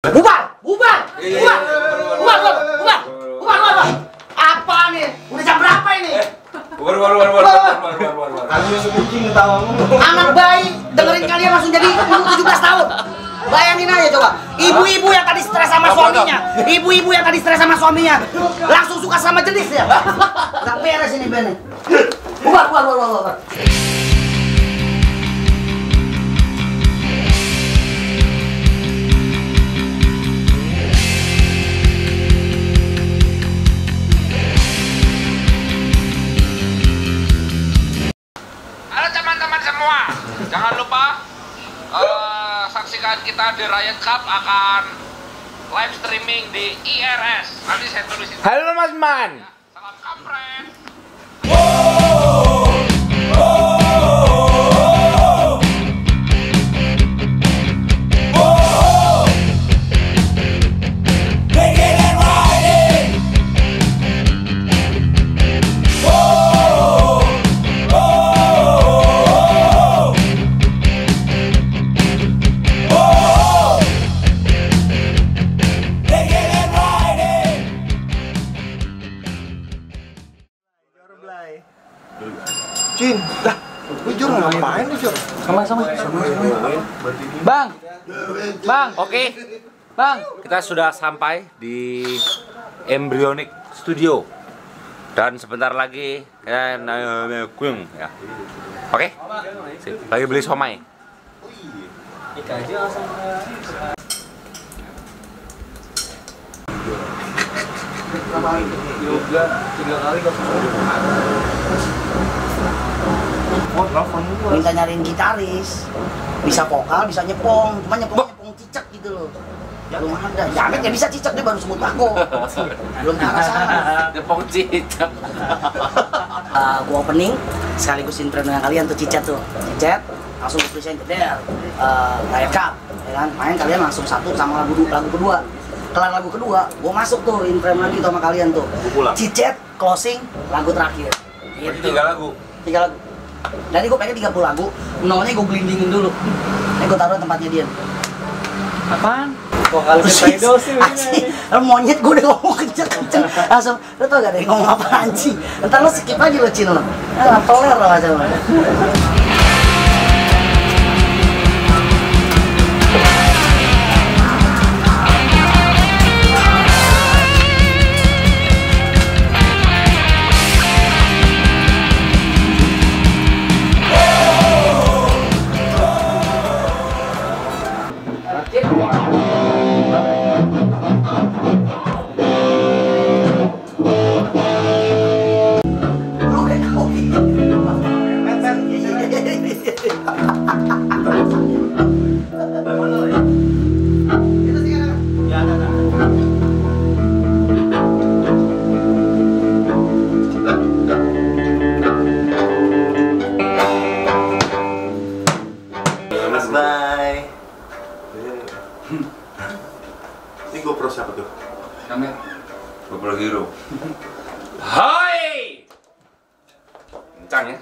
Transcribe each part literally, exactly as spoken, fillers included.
Bubar, bubar, bubar, bubar, bubar, bubar, bubar, bubar. Apa nih? Udah jam berapa ini? Bubar, bubar, bubar, bubar, bubar, bubar, bubar. Kalian masuk kucing tahu. Anak bayi dengerin kalian langsung jadi tujuh belas tahun. Bayangin aja coba, ibu-ibu yang tadi stres sama suaminya, ibu-ibu yang tadi stres sama suaminya, langsung suka sama jenis ya. Gak beres ini Ben. Bubar, bubar, bubar, bubar. Halo teman-teman semua, jangan lupa uh, saksikan kita di Riot Cup akan live streaming di I R S. Nanti saya tulis itu. Halo Mas Man. Salam kampret. Cin, dah, lu Jur ngapain lu Jur? Sama-sama. Bang, Bang, oke, Bang, kita sudah sampai di Embryonic Studio dan sebentar lagi kita naik ya. Oke, sip. Lagi beli somai. Yoga tiga kali kok. Minta nyariin gitaris, bisa vokal, bisa nyepong, cuma nyepong nyepong cicak gitu loh. Belum ada, Jamet ya bisa cicak dia baru semut bako. Belum ke arah sana. Nyepong cicak. Uh, gua opening sekaligus intro dengan kalian tuh Cicet tuh, Cicet langsung present jeder, uh, Riot Cup, ya kan? Main kalian langsung satu sama lagu lagu kedua. Kelar lagu kedua, gua masuk tuh in frame lagi tuh sama kalian tuh. Cicet closing lagu terakhir. Gitu. Tiga lagu. Tiga lagu. Dan ini gue pengen tiga puluh lagu, nolnya gue gelindingin dulu. Ini gue taruh tempatnya dia. Apaan? Vokalis idol sih ini. Lu monyet gue udah ngomong kenceng-kenceng. Langsung, lu tau gak deh ngomong apa anjing. Ntar lu skip aja lu Cin lu. Ah, toler lah macam mana. Bye. Ini GoPro siapa tuh? Namanya GoPro Hero. Hai. Kencang ya.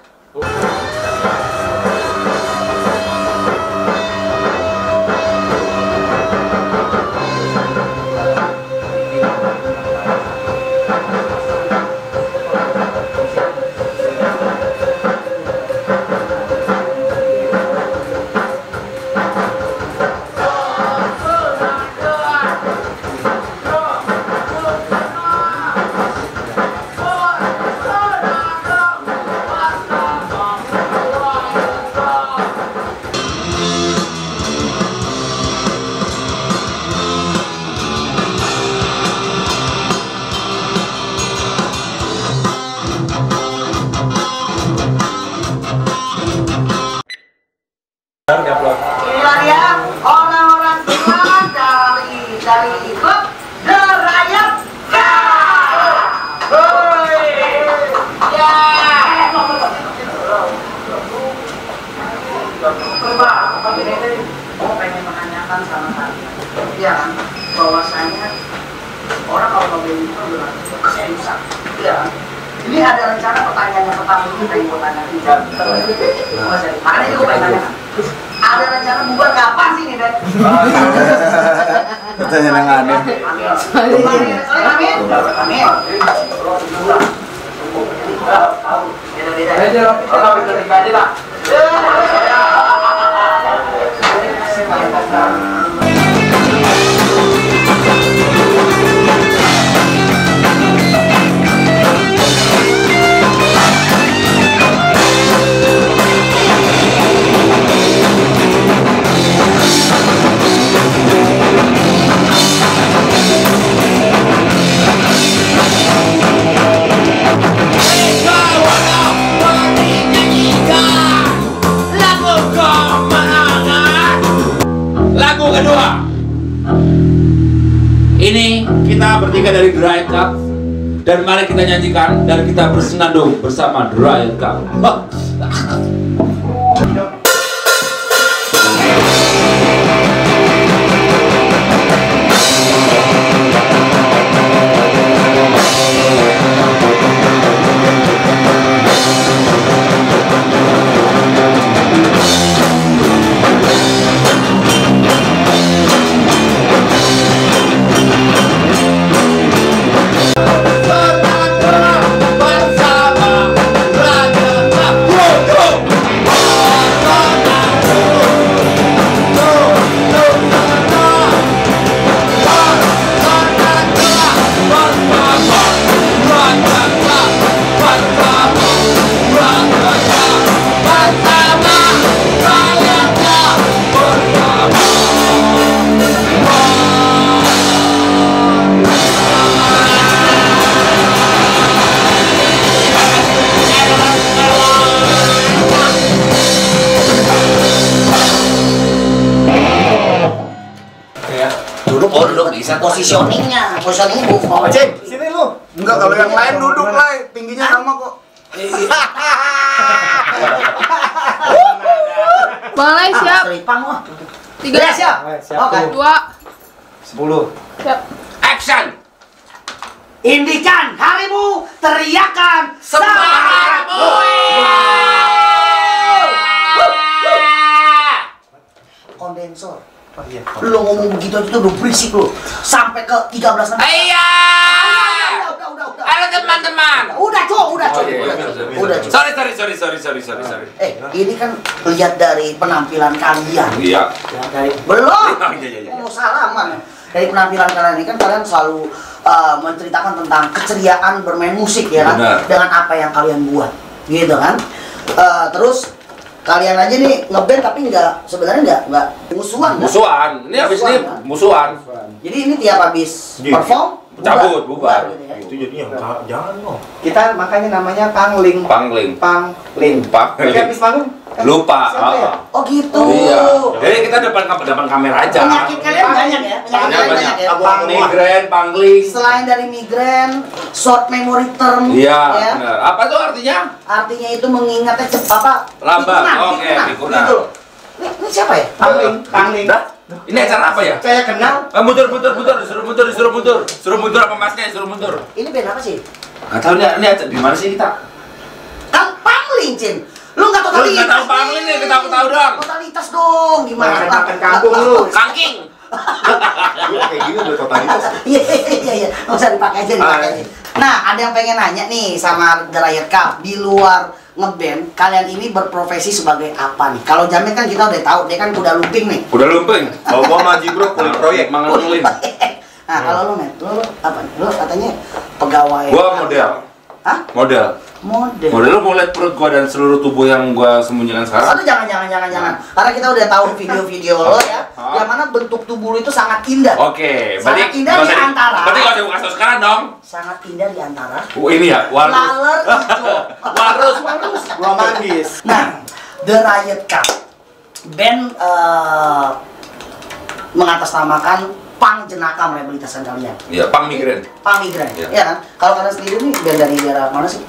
Inilah dia orang-orang gila dari dari klub The Riot Cup. Ya. Coba, oh pengen menanyakan sama kalian, ya kan, bahwasanya orang kalau membeli itu adalah keseriusan, ya. Ini ada rencana pertanyaan yang pertama ini dari gue tanya. Makanya gue pengen tanya. Ada rencana bubar kapan sih nih, Ben? Katanya yang aneh. Amin. Amin. Amin. Beda-beda. Kalau pribadi lah. Lagu kedua. Ini kita bertiga dari The Riot Cup. Dan mari kita nyanyikan dan kita bersenandung bersama The Riot Cup. Duduk, Oh, duduk bisa. Positioningnya, positioningnya bu. Oh, Cek, sini lu. Enggak, kalau yang lain duduk lah, tingginya sama kok. Boleh siap. Seripang wah. Tiga. Ya, siap. Siap. Oke. Dua. Sepuluh. Siap. Action. Indikan harimu, teriakan Semangatmu. Kondensor. Oh iya. Lu ngomong begitu aja tuh udah berisik lu. Sampai ke tiga belas menit. Iya. Udah, udah, udah, udah. Halo teman-teman. Udah, Cok, udah, Cok. Oh, iya, iya, Udah, iya, Cok. iya. Udah, Cok. Sorry, sorry, sorry, sorry, sorry, sorry, sorry. Eh, ini kan lihat dari penampilan kalian. Iya. Ya, dari belum. Oh, iya, iya, iya. Mau salaman. Dari penampilan kalian ini kan kalian selalu uh, menceritakan tentang keceriaan bermain musik ya kan, Benar. dengan apa yang kalian buat, gitu kan. Uh, terus kalian aja nih ngeband tapi nggak sebenarnya nggak nggak musuhan kan? Musuhan. Ini habis ini kan? musuhan. Jadi ini tiap habis Iya. perform Cabut, bubar. gitu ya. Itu jadinya jangan, jangan dong. Kita makanya namanya pangling. Pangling. Pangling. Tapi Pangling. habis panggung kan Lupa. siapa ya? ah. Oh gitu. Iya. Jadi kita depan depan kamera aja. Penyakit kalian banyak ya? Penyakit Banyak kalian banyak. banyak ya? Pang migren, pangling. Selain dari migren, short memory term, Iya, ya. benar. Apa tuh artinya? Artinya itu mengingatnya cepat apa? Lambat. Pikunan, Oke, pikunan, pikunan. gitu loh. Ini, ini siapa ya? Pangling. Pangling. Dah. Ini acara apa ya? Saya kenal. Eh, mundur, mundur, mundur, suruh mundur, suruh mundur, suruh mundur apa masnya, suruh mundur. Ini band apa sih? Nggak tahu nih, ini acara di mana sih kita? Kan Pangling, Cin. Lu nggak Lu totalitas. nggak tahu Pangling nih, kita aku tahu dong. Totalitas dong, gimana? Makan makan kampung lu. Kangking. Gue kayak gini udah totalitas. Iya, iya, iya. Nggak usah dipakai aja, dipakai aja. Nah, ada yang pengen nanya nih sama The Riot Cup. Di luar ngeband, kalian ini berprofesi sebagai apa nih? Kalau Jamil kan kita udah tahu, dia kan udah lumping nih. Udah lumping. Kalau gua sama Jibro kulit proyek. Mangan ngulin. Nah, kalau lu, Met, lu, lu apa nih? Lu katanya pegawai. Gua model. Hah? Model. Model. Model lu mau lihat perut gua dan seluruh tubuh yang gua sembunyikan sekarang? Aduh, jangan, jangan, jangan, jangan. Karena kita udah tahu video-video lo ya, Ah. yang mana bentuk tubuh lu itu sangat indah. Oke, Sangat berarti indah nggak di usah antara. Berarti nggak usah gua kasih sekarang dong. Sangat indah di antara. Oh, ini ya, walrus. Laler hijau. Walrus, walrus. Gua manggis. Nah, The Riot Cup band eh, mengatasnamakan pang jenaka merehabilitasi kalian. Iya, pang migren. Pang migren, Iya. ya kan? Kalau kalian sendiri nih band dari daerah mana sih?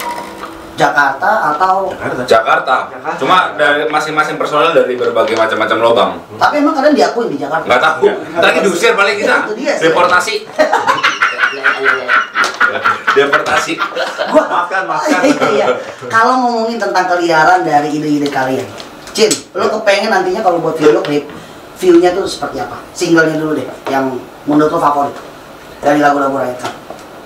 Jakarta atau? Jakarta. Jakarta. Jakarta. Cuma dari masing-masing personel dari berbagai macam-macam lobang. Tapi emang kalian diakuin di Jakarta? Nggak tahu. Ntar lagi diusir paling kita. Ya, itu dia sih. Deportasi. Iya, iya, iya. Deportasi. Gua Makan, makan. Iya. Kalau ngomongin tentang keliaran dari ide-ide kalian, Cin, lo kepengen nantinya kalau buat video klip, view-nya tuh seperti apa? Singlenya dulu deh, yang menurut lo favorit dari lagu-lagu Riot Cup.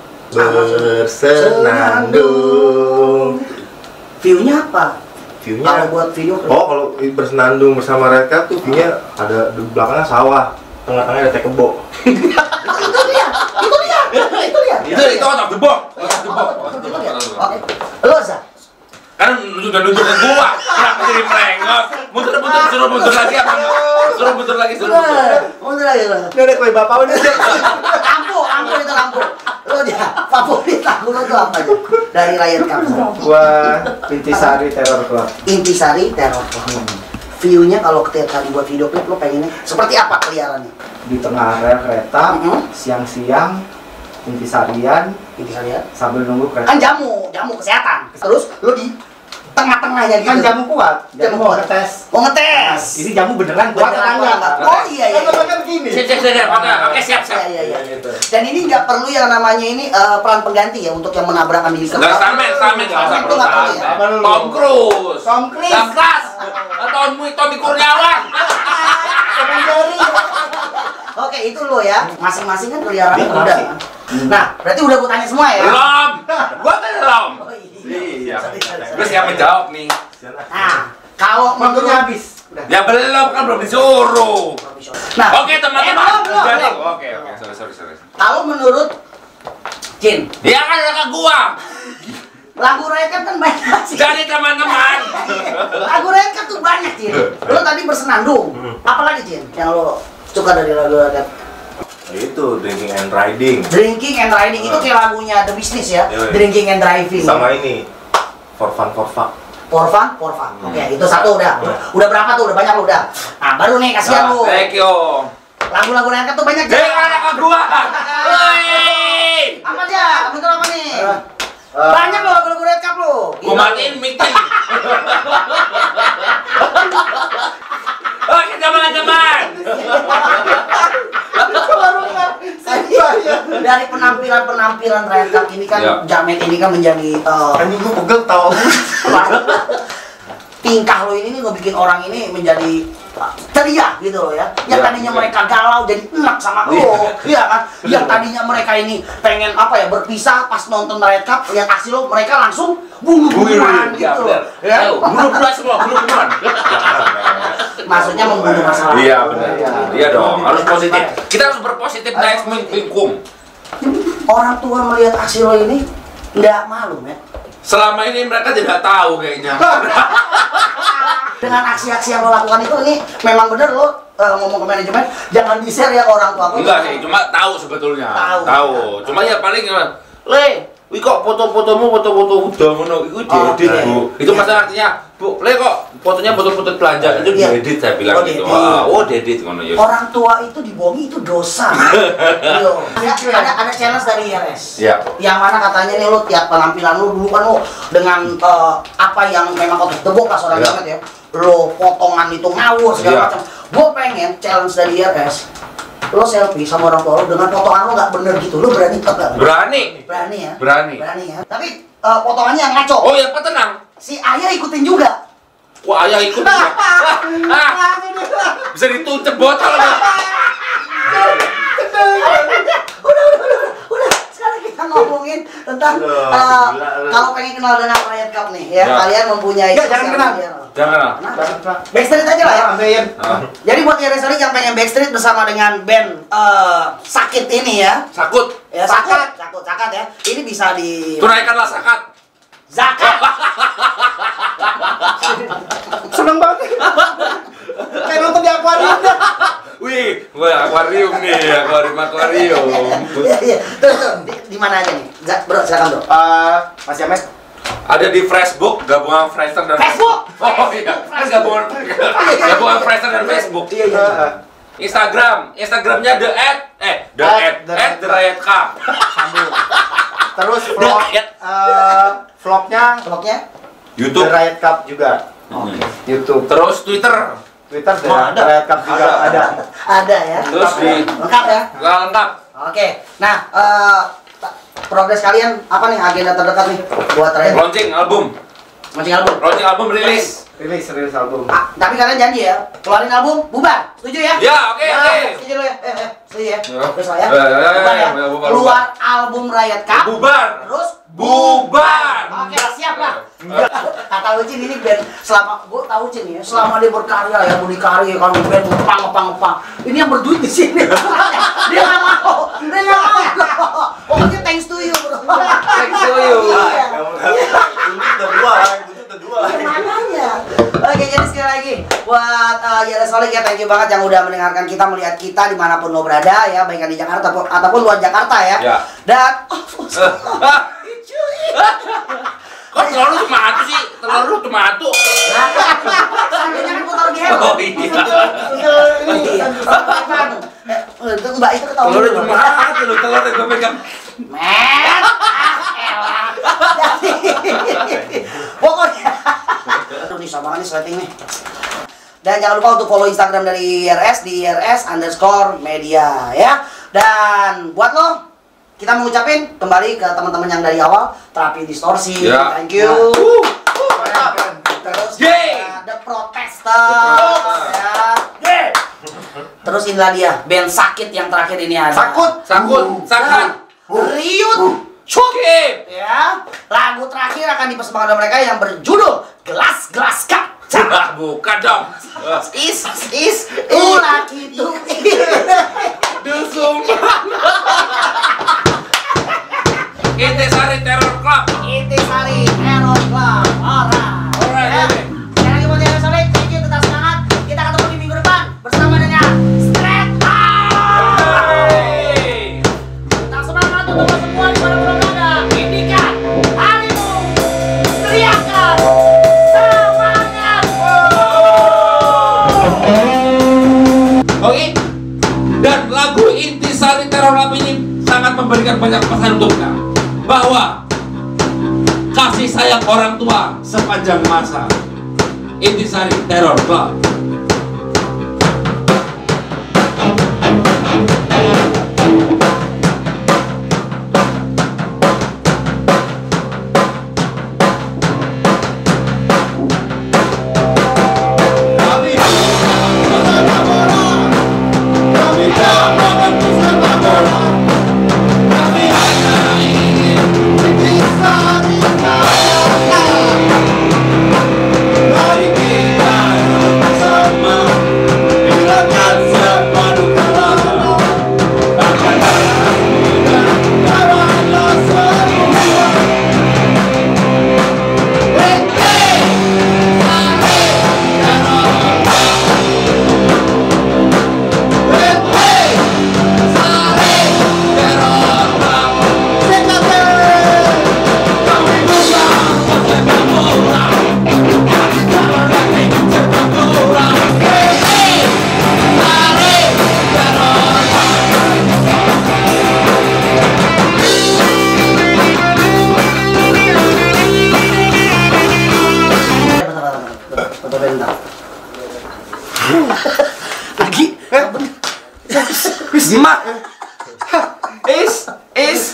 Bersenandung. View-nya apa? View-nya Kalau buat video klip. Oh, kalau bersenandung bersama Riot Cup tuh view-nya ada di belakangnya sawah, tengah-tengahnya ada teh kebo. itu, itu dia, itu dia, itu dia. Itu itu otak debok. Otak debok. Oke, lo Za? Kan udah nunjuk ke gua. Kenapa jadi melengos? Mundur-mundur suruh mundur lagi apa? Suruh mundur lagi suruh mundur. Mundur lagi lo. Ini udah kue bapak udah. Lampu, lampu itu lampu. Lo dia, favorit lagu lo tuh apa aja? Dari Riot Cup. Gua Intisari Terror Club. Intisari Terror Club. View-nya kalau ketika dibuat video klip lo pengennya seperti apa keliarannya? Di tengah rel kereta, Mhm. siang-siang, intisarian, Intisari ya? sambil nunggu kereta. Kan jamu, jamu kesehatan. Terus lo di tengah-tengahnya gitu. Kan jamu kuat, jamu Jamu mau kuat. ngetes. Mau ngetes. Ini jamu beneran kuat Beneran atau enggak? kuat. Oh iya iya. Kan kan begini. Siap siap siap. Oke oke siap siap. Iya iya iya. Dan ini nggak perlu yang namanya ini eh, peran pengganti ya untuk yang menabrakkan diri. Enggak sama sama enggak usah Itu nggak perlu ya. Apa lu? Tom Cruise. Tom Cruise. Damklas. Tommy Tommy Kurniawan. Oke itu lo ya. Masing-masing kan keliarannya Dia udah. masih. Nah berarti udah gue tanya semua ya. Belum. Gua belum. Oh, Iya. Sorry, sorry, sorry. Gue siap menjawab nih. Nah kalau Waktunya menurut habis. Udah. Ya belum kan belum disuruh. Nah Oke teman-teman. eh, belum, belum, Jadi, belum. Oke oke sorry sorry sorry. Kalau menurut Jin, Dia kan ada ke gua. lagu Riot Cup kan banyak sih. Jadi teman-teman. Lagu Riot Cup tuh banyak Jin. Lo tadi bersenandung. Apalagi Jin yang lo suka dari lagu Riot Cup? Itu drinking and riding. Drinking and Riding itu kayak lagunya The Business ya. Iya, iya. Drinking and Driving. Sama ini. For fun for fun. For fun, for fun. Hmm. Oke, itu satu udah. Udah berapa tuh? Udah banyak lu udah. Nah, baru nih kasihan lu. Thank you. Lagu-lagu Riot Cup tuh banyak Dia kan ada ke gua. Woi. Apa aja? Betul apa nih? Eh, Banyak lo lagu-lagu Riot Cup lu. Gua matiin meeting. Oke teman-teman. Dari penampilan-penampilan Riot Cup ini kan Ya. Jamet ini kan menjadi eh, Anjing gua pegel tau. tingkah lo ini nih ngebikin orang ini menjadi ceria gitu loh ya. Yang Ya, tadinya ya. mereka galau jadi enak sama lo, iya kan? Yang tadinya mereka ini pengen apa ya berpisah pas nonton Riot Cup lihat aksi lo mereka langsung bunuh-bunuhan gitu loh. Ya. Ayo, bunuh-bunuhan semua, bunuh-bunuhan. Maksudnya membunuh masalah. Iya benar. Iya dong, harus positif. Kita harus berpositif guys, mingkum. Orang tua melihat aksi lo ini nggak malu ya. Selama ini mereka tidak tahu kayaknya. Dengan aksi-aksi yang lo lakukan itu ini memang bener lo eh, ngomong ke manajemen jangan di-share ya ke orang tua. Enggak sih, cuma tahu sebetulnya. Tahu. Tahu. Cuma ya paling gimana? Le, wih kok foto-fotomu foto-foto udah ngono iku Oh, diedit, iya. Bu. Itu masalah artinya, Bu, le kok fotonya foto-foto telanjang itu Iya. diedit saya bilang Oh, gitu. diedit. Ah, oh, diedit ngono ya. Orang tua itu dibohongi itu dosa. Yo. Ada, ada ada challenge dari I R S. Iya. Yang mana katanya nih lo tiap penampilan lo dulu kan lo dengan eh, apa yang memang otot debok lah seorang Iya. banget ya. Lo potongan itu ngawur segala Iya. macam. Gue pengen challenge dari I R S. Lo selfie sama orang tua lo dengan potongan lo nggak bener gitu. Lo berani atau nggak? Berani. Berani ya. Berani. Berani ya. Tapi eh, potongannya yang ngaco. Oh ya, Pak tenang. Si ayah ikutin juga. Wah, ayah ikut juga. Ah, bisa ditutup botol nggak? udah, udah, udah, udah. Sekarang kita ngomongin tentang Aduh, uh, gila, lu. kalau pengen kenal dengan Riot Cup nih, ya, Ya. kalian mempunyai. Enggak, jangan sosial kenal. media. Jangan lah. Kenapa? Backstreet aja lah ya. Sampein. Ah. Jadi buat I R S yang pengen backstreet bersama dengan band uh, Sakit ini ya, Sakut. ya Sakat, Sakut, Sakat ya, ini bisa di Tunaikanlah zakat. zakat. Seneng banget. Kayak nonton di akuarium dah. Wih, wah akuarium nih, akuarium akuarium. Iya iya, tuh tuh di, di mana aja nih, Za- bro silakan bro. Eh, Mas Yames. Ada di Facebook, gabungan Friendster dan Facebook? Oh iya, kan gabungan gabungan Friendster dan Facebook. Iya iya. Eh, Instagram, Instagramnya the at eh the At at the at the Riot Cup. Sambung. Terus vlog Riot. eh, vlognya Vlognya? YouTube. The Riot Cup juga. Hmm. YouTube. Terus Twitter. Twitter The Oh, ada. Riot Cup juga Ada. ada. Ada ya. Terus di Lengkap ya. nggak lengkap. Oke, nah eh, progres kalian apa nih agenda terdekat nih buat Riot? Launching album, Mancing album. launching album rilis Rilis, rilis album. Ah, tapi kalian janji ya, keluarin album, bubar. Setuju ya? Ya, oke, Nah, oke. Setuju lu ya? Eh, eh, setuju ya? Ya. Terus lah ya. Ya, ya, ya, Bubar ya, ya. ya, bubar, Keluar album Riot Cup. Bubar. Terus Bubar. Oke, siap lah. Kata Ucin ini band selama gua tahu Ucin ya, selama dia berkarya ya, berdikari kan band ngepang ngepang ngepang. Ini yang berduit di sini. Dia nggak mau. Dia nggak mau. Pokoknya thanks to you, bro. Thanks to you. Iya. Udah dua lah, udah dua. Makanya. Oke, jadi sekali lagi buat uh, Yara Solik ya, thank you banget yang udah mendengarkan kita, melihat kita dimanapun lo berada ya, baik di Jakarta ataupun, ataupun luar Jakarta ya. Ya. Dan Kok telur lu cuma satu sih? Telur lu cuma satu. Sampingnya kan putar di handphone. Oh iya. Iya. Eh, itu Mbak itu ketahuan. Telur lu cuma satu lu, telur yang gue pegang. Men. Ah, elah. Jadi, pokoknya. Aduh, nih sama nih setting nih. Dan jangan lupa untuk follow Instagram dari I R S di I R S underscore media ya. Dan buat lo, kita mau ngucapin kembali ke teman-teman yang dari awal, Terapi Distorsi, Ya. thank you. Uh. Terus Yeay. ada The Protesters, ya. Yeay. Terus inilah dia band Sakit yang terakhir ini ada. Sakut. Sakut, sakut. Riut Cukip. ya. Lagu terakhir akan dipersembahkan oleh mereka yang berjudul Gelas Gelas Cup. Ah, bukan dong. Is is ulah gitu. Dusuman. Intisari Terror Club. Intisari Terror Club. Alright. Alright, Ya. baby. Sekali lagi buat Yara Solik, thank you, tetap semangat. Kita ketemu di minggu depan bersama dengan Straight Out. Hey. Tetap semangat untuk lo semua di mana-mana berada. Indikan harimu, teriakan semangat. Oke. Dan lagu Intisari Terror Club ini sangat memberikan banyak pesan untuk kita bahwa kasih sayang orang tua sepanjang masa. Intisari Terror Club. Lagi. Ma. Is is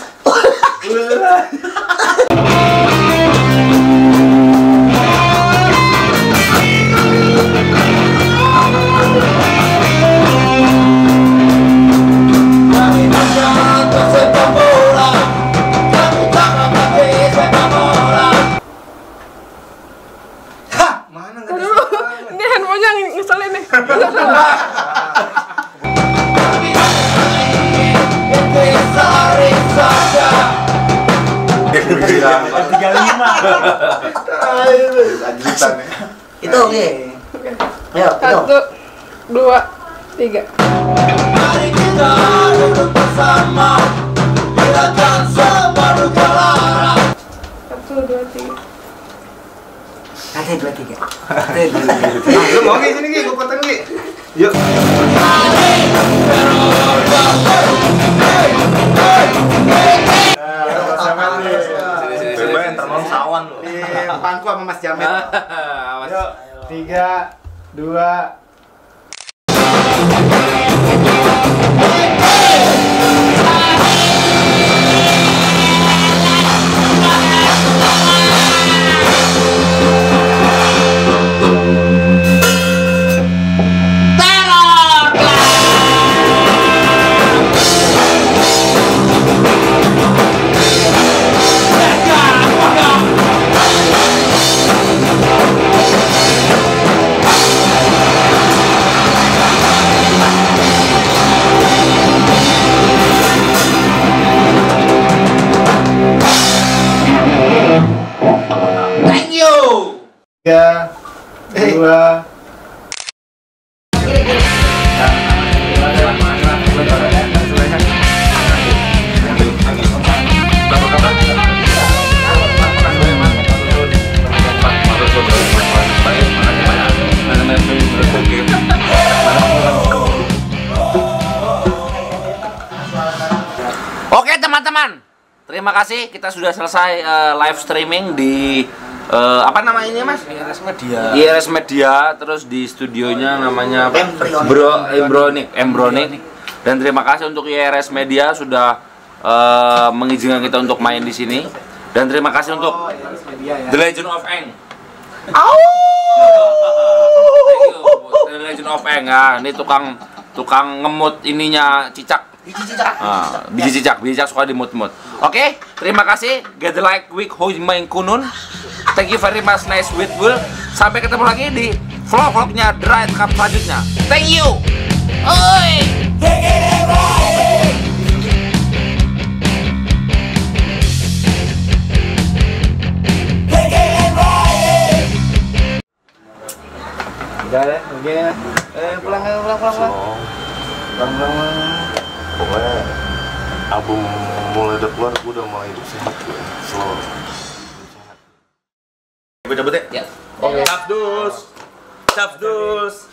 Mana enggak Aduh, ini handphonenya ngeselin nih. tiga puluh lima. lanjutan ya. Itu oke. Ayo, itu. Satu, dua, tiga. Mari kita duduk bersama, gerakan semua duka lara. Satu, dua, tiga. Satu, dua, tiga. Lu mau nggak sini Gi? Gua potong Gi. Yuk. Coba yang termalam sawan loh. Di pangku sama Mas Jamet. Awas. Yuk, tiga, dua, Hey! Oke teman-teman, terima kasih. Kita sudah selesai uh, live streaming di uh, apa namanya mas? I R S Media. I R S Media. Terus di studionya namanya apa? Bro Embronik. Embronik. Dan terima kasih untuk I R S Media sudah uh, mengizinkan kita untuk main di sini. Dan terima kasih untuk The Legend of Eng. The Legend of Eng ya. Ini tukang tukang ngemut ininya cicak. Biji cicak. Ah, biji cicak, biji cicak suka dimut-mut. Oke, terima kasih. Get the like week hoi main kunun. Thank you very much, nice with will. Sampai ketemu lagi di vlog-vlognya The Riot Cup selanjutnya. Thank you. Oi. Udah deh, begini. Eh, pulang, pulang, pulang, pulang. Pulang, pulang. Pokoknya album mulai udah keluar, gue udah mulai hidup sehat gue. Slow. Gue cabut ya? Ya. Oke. Sabdus. Sabdus.